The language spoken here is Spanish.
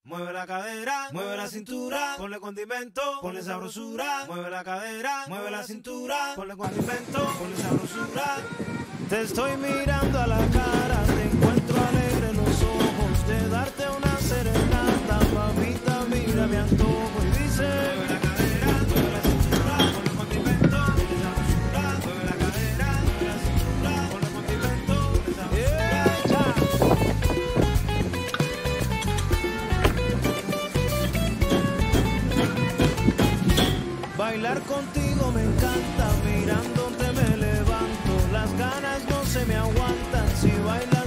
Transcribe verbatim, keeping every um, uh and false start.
mueve la cadera, mueve la cintura, ponle condimento, ponle sabrosura, mueve la cadera, mueve la cintura, ponle condimento, ponle sabrosura. Te estoy mirando a la cara, te encuentro alegre en los ojos, de darte una serenata, mamita, mira mi antojo y dice, mueve la cadera, mueve la cintura, ponle condimento, ponle sabrosura, mueve la cadera, mueve la cintura, ponle condimento, ponle sabrosura. Bailar contigo me encanta, mirándote me levanto, las ganas no se me aguantan, si bailas